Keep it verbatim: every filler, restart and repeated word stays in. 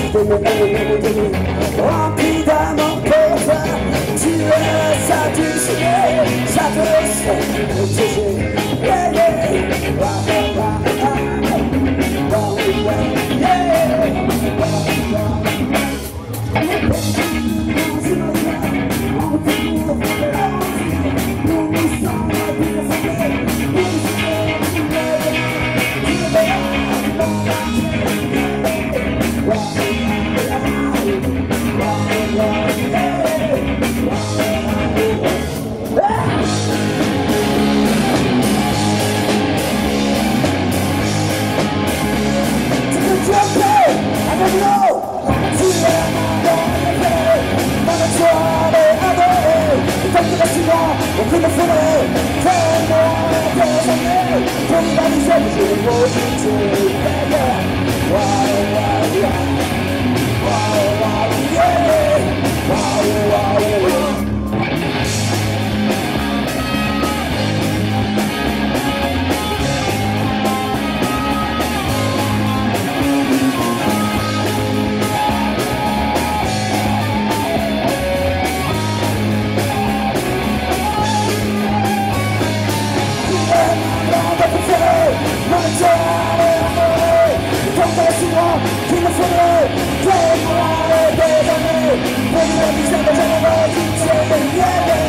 rempli d'amour pour toi. Tu es satisfait, ça te fait protéger. Yeah, yeah, wow, wow, wow, on peut me faire tellement des années pour réaliser que je veux quitter. Wow, wow, yeah. Wow, wow, yeah. Wow, wow, yeah. Qu'il me faudrait des mois et des années pour réaliser que je ne veux quitter.